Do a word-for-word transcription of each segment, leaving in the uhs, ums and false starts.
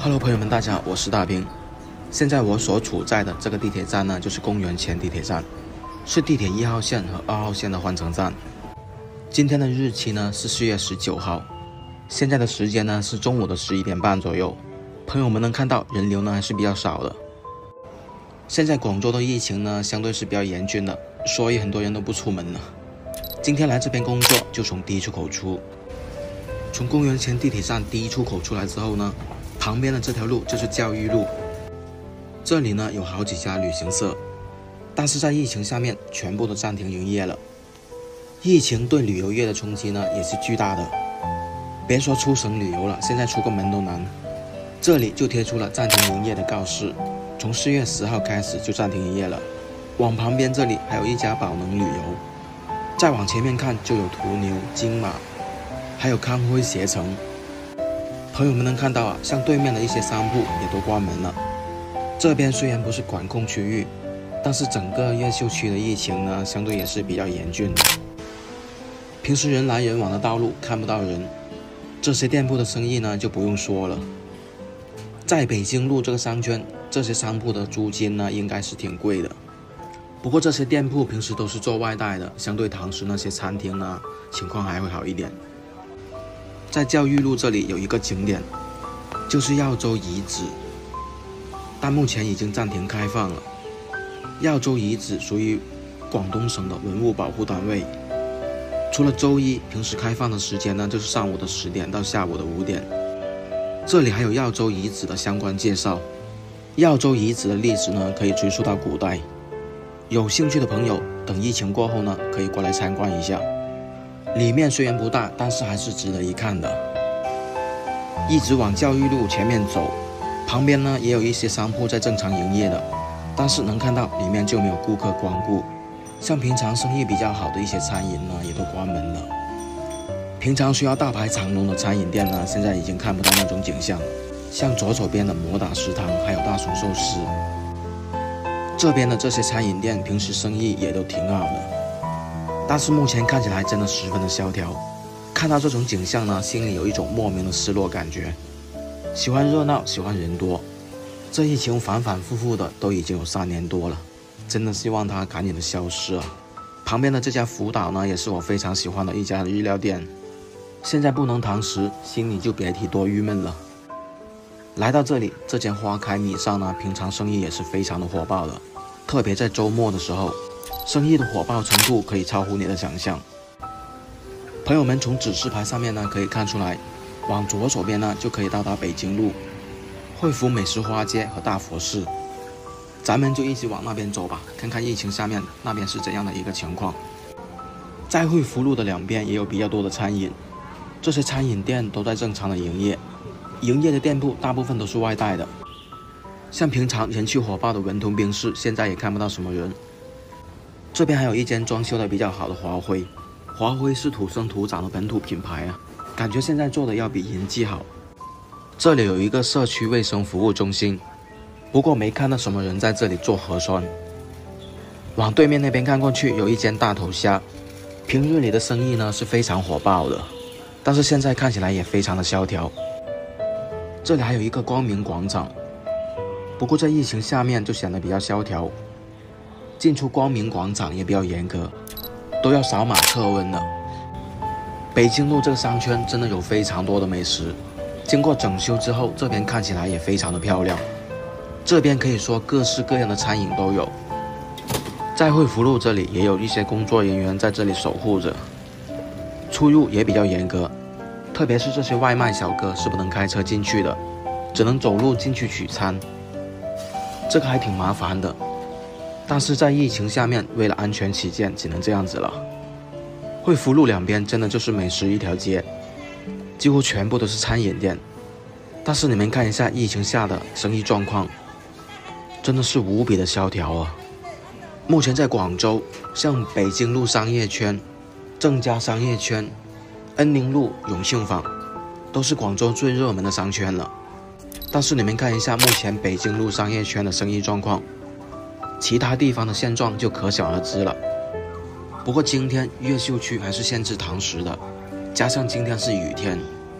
Hello， 朋友们，大家好，我是大兵。现在我所处在的这个地铁站呢，就是公园前地铁站，是地铁一号线和二号线的换乘站。今天的日期呢是四月十九号，现在的时间呢是中午的十一点半左右。朋友们能看到人流呢还是比较少的。现在广州的疫情呢相对是比较严峻的，所以很多人都不出门了。今天来这边工作就从第一出口出，从公园前地铁站第一出口出来之后呢，旁边的这条路就是教育路。这里呢有好几家旅行社，但是在疫情下面全部都暂停营业了。疫情对旅游业的冲击呢也是巨大的，别说出省旅游了，现在出个门都难。这里就贴出了暂停营业的告示，从四月十号开始就暂停营业了。往旁边这里还有一家宝能旅游，再往前面看就有途牛、金马，还有康辉携程。朋友们能看到啊，像对面的一些商铺也都关门了。这边虽然不是管控区域，但是整个越秀区的疫情呢，相对也是比较严峻的。平时人来人往的道路看不到人，这些店铺的生意呢就不用说了。在北京路这个商圈，这些商铺的租金呢应该是挺贵的。不过这些店铺平时都是做外带的，相对堂食那些餐厅呢，情况还会好一点。在教育路这里有一个景点，就是耀州遗址，但目前已经暂停开放了。耀州遗址属于广东省的文物保护单位，除了周一平时开放的时间呢，就是上午的十点到下午的五点。这里还有耀州遗址的相关介绍。耀州遗址的历史呢，可以追溯到古代。有兴趣的朋友，等疫情过后呢，可以过来参观一下。里面虽然不大，但是还是值得一看的。一直往教育路前面走，旁边呢也有一些商铺在正常营业的，但是能看到里面就没有顾客光顾。像平常生意比较好的一些餐饮呢，也都关门了。平常需要大排长龙的餐饮店呢，现在已经看不到那种景象。像左手边的摩打食堂，还有大熊寿司，这边的这些餐饮店平时生意也都挺好的。但是目前看起来真的十分的萧条，看到这种景象呢，心里有一种莫名的失落感觉。喜欢热闹，喜欢人多，这疫情反反复复的都已经有三年多了，真的希望它赶紧的消失啊！旁边的这家福岛呢，也是我非常喜欢的一家日料店，现在不能堂食，心里就别提多郁闷了。来到这里，这间花开米上呢，平常生意也是非常的火爆的，特别在周末的时候。生意的火爆程度可以超乎你的想象。朋友们从指示牌上面呢可以看出来，往左手边呢就可以到达北京路、惠福美食花街和大佛寺。咱们就一起往那边走吧，看看疫情下面那边是怎样的一个情况。在惠福路的两边也有比较多的餐饮，这些餐饮店都在正常的营业，营业的店铺大部分都是外带的。像平常人气火爆的文通冰室，现在也看不到什么人。这边还有一间装修的比较好的华辉，华辉是土生土长的本土品牌啊，感觉现在做的要比银记好。这里有一个社区卫生服务中心，不过没看到什么人在这里做核酸。往对面那边看过去，有一间大头虾，平日里的生意呢是非常火爆的，但是现在看起来也非常的萧条。这里还有一个光明广场，不过在疫情下面就显得比较萧条。进出光明广场也比较严格，都要扫码测温了。北京路这个商圈真的有非常多的美食，经过整修之后，这边看起来也非常的漂亮。这边可以说各式各样的餐饮都有。在惠福路这里也有一些工作人员在这里守护着，出入也比较严格，特别是这些外卖小哥是不能开车进去的，只能走路进去取餐，这个还挺麻烦的。但是在疫情下面，为了安全起见，只能这样子了。惠福路两边真的就是美食一条街，几乎全部都是餐饮店。但是你们看一下疫情下的生意状况，真的是无比的萧条啊！目前在广州，像北京路商业圈、正佳商业圈、恩宁路永庆坊，都是广州最热门的商圈了。但是你们看一下目前北京路商业圈的生意状况，其他地方的现状就可想而知了。不过今天越秀区还是限制堂食的，加上今天是雨天，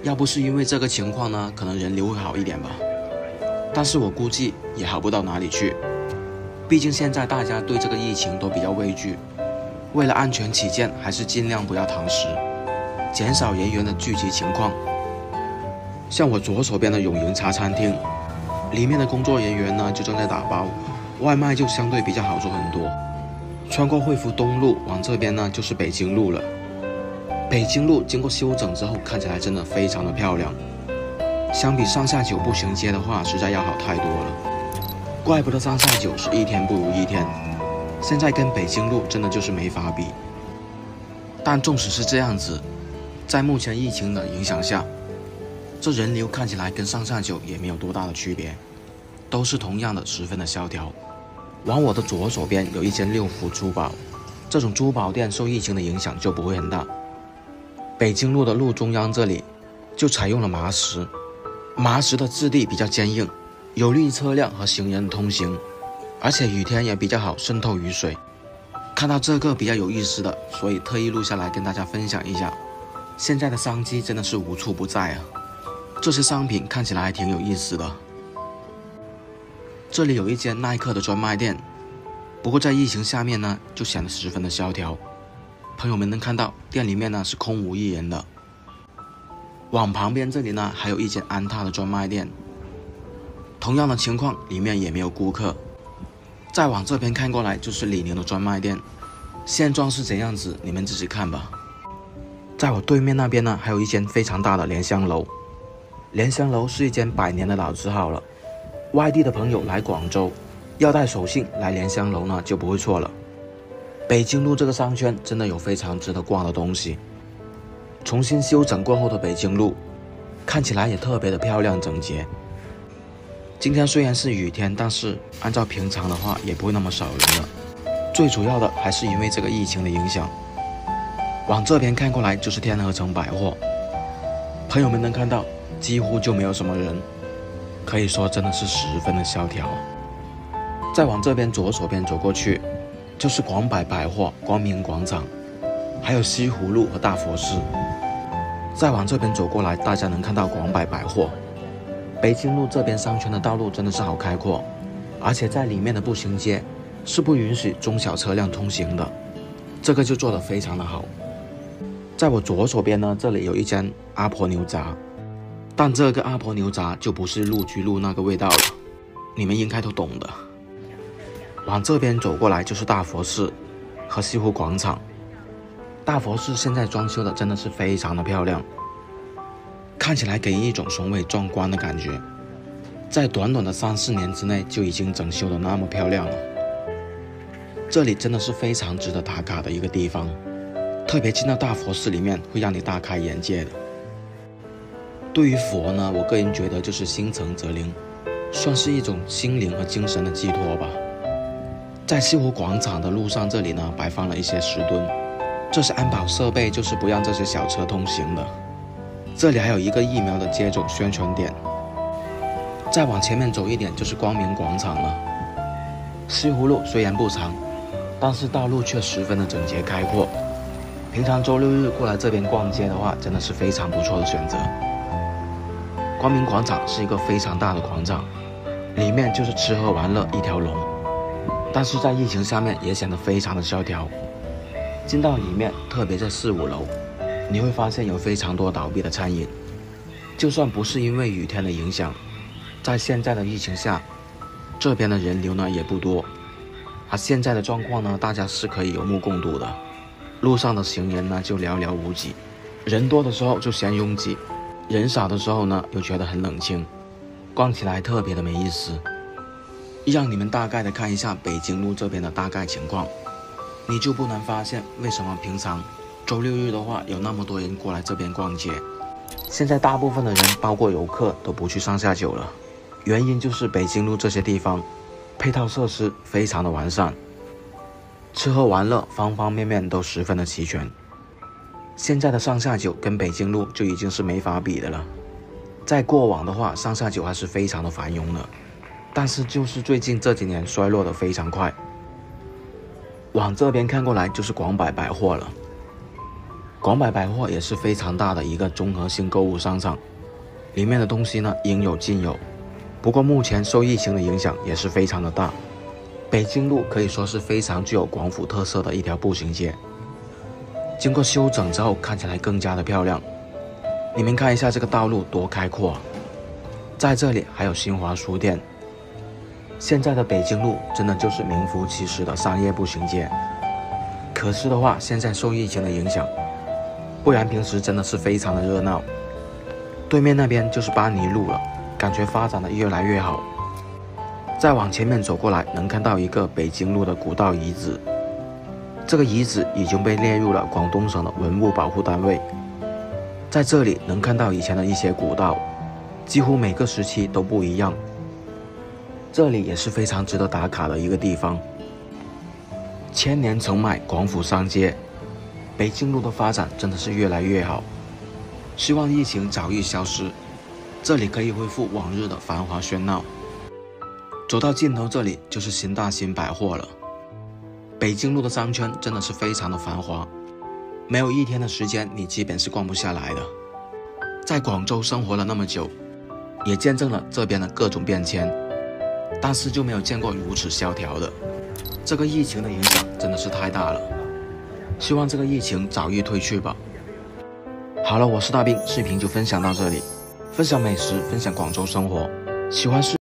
要不是因为这个情况呢，可能人流会好一点吧。但是我估计也好不到哪里去，毕竟现在大家对这个疫情都比较畏惧，为了安全起见，还是尽量不要堂食，减少人员的聚集情况。像我左手边的永营茶餐厅，里面的工作人员呢就正在打包，外卖就相对比较好做很多。穿过汇福东路往这边呢就是北京路了。北京路经过修整之后，看起来真的非常的漂亮，相比上下九步行街的话，实在要好太多了。怪不得上下九是一天不如一天，现在跟北京路真的就是没法比。但纵使是这样子，在目前疫情的影响下，这人流看起来跟上下九也没有多大的区别，都是同样的十分的萧条。往我的左手边有一间六福珠宝，这种珠宝店受疫情的影响就不会很大。北京路的路中央这里就采用了麻石，麻石的质地比较坚硬，有利车辆和行人通行，而且雨天也比较好渗透雨水。看到这个比较有意思的，所以特意录下来跟大家分享一下。现在的商机真的是无处不在啊，这些商品看起来还挺有意思的。这里有一间耐克的专卖店，不过在疫情下面呢，就显得十分的萧条。朋友们能看到店里面呢是空无一人的。往旁边这里呢还有一间安踏的专卖店，同样的情况，里面也没有顾客。再往这边看过来就是李宁的专卖店，现状是怎样子，你们自己看吧。在我对面那边呢还有一间非常大的莲香楼，莲香楼是一间百年的老字号了。外地的朋友来广州，要带手信来莲香楼呢就不会错了。北京路这个商圈真的有非常值得逛的东西。重新修整过后的北京路，看起来也特别的漂亮整洁。今天虽然是雨天，但是按照平常的话也不会那么少人了。最主要的还是因为这个疫情的影响。往这边看过来就是天河城百货，朋友们能看到几乎就没有什么人，可以说真的是十分的萧条。再往这边左手边走过去，就是广百百货、光明广场，还有西湖路和大佛寺。再往这边走过来，大家能看到广百百货。北京路这边商圈的道路真的是好开阔，而且在里面的步行街是不允许中小车辆通行的，这个就做得非常的好。在我左手边呢，这里有一间阿婆牛杂，但这个阿婆牛杂就不是陆居路那个味道了，你们应该都懂的。往这边走过来就是大佛寺和西湖广场。大佛寺现在装修的真的是非常的漂亮，看起来给人一种雄伟壮观的感觉。在短短的三四年之内就已经整修的那么漂亮了，这里真的是非常值得打卡的一个地方。特别进到大佛寺里面会让你大开眼界的。对于佛呢，我个人觉得就是心诚则灵，算是一种心灵和精神的寄托吧。在西湖广场的路上，这里呢摆放了一些石墩，这是安保设备，就是不让这些小车通行的。这里还有一个疫苗的接种宣传点。再往前面走一点就是光明广场了。西湖路虽然不长，但是道路却十分的整洁开阔。平常周六日过来这边逛街的话，真的是非常不错的选择。光明广场是一个非常大的广场，里面就是吃喝玩乐一条龙，但是在疫情下面也显得非常的萧条。进到里面，特别在四五楼，你会发现有非常多倒闭的餐饮。就算不是因为雨天的影响，在现在的疫情下，这边的人流呢也不多，而现在的状况呢，大家是可以有目共睹的。路上的行人呢就寥寥无几，人多的时候就嫌拥挤，人少的时候呢又觉得很冷清，逛起来特别的没意思。让你们大概的看一下北京路这边的大概情况，你就不难发现为什么平常周六日的话有那么多人过来这边逛街。现在大部分的人包括游客都不去上下九了，原因就是北京路这些地方配套设施非常的完善，吃喝玩乐方方面面都十分的齐全。现在的上下九跟北京路就已经是没法比的了。在过往的话，上下九还是非常的繁荣的，但是就是最近这几年衰落的非常快。往这边看过来就是广百百货了。 广百百货也是非常大的一个综合性购物商场，里面的东西呢应有尽有。不过目前受疫情的影响也是非常的大。北京路可以说是非常具有广府特色的一条步行街，经过修整之后看起来更加的漂亮。你们看一下这个道路多开阔啊！在这里还有新华书店。现在的北京路真的就是名副其实的商业步行街。可是的话，现在受疫情的影响，不然平时真的是非常的热闹。对面那边就是巴尼路了，感觉发展的越来越好。再往前面走过来，能看到一个北京路的古道遗址。这个遗址已经被列入了广东省的文物保护单位。在这里能看到以前的一些古道，几乎每个时期都不一样。这里也是非常值得打卡的一个地方。千年曾买广府商街，北京路的发展真的是越来越好。希望疫情早日消失，这里可以恢复往日的繁华喧闹。走到尽头，这里就是新大新百货了。北京路的商圈真的是非常的繁华，没有一天的时间你基本是逛不下来的。在广州生活了那么久，也见证了这边的各种变迁，但是就没有见过如此萧条的。这个疫情的影响真的是太大了，希望这个疫情早日退去吧。好了，我是大兵，视频就分享到这里，分享美食，分享广州生活，喜欢视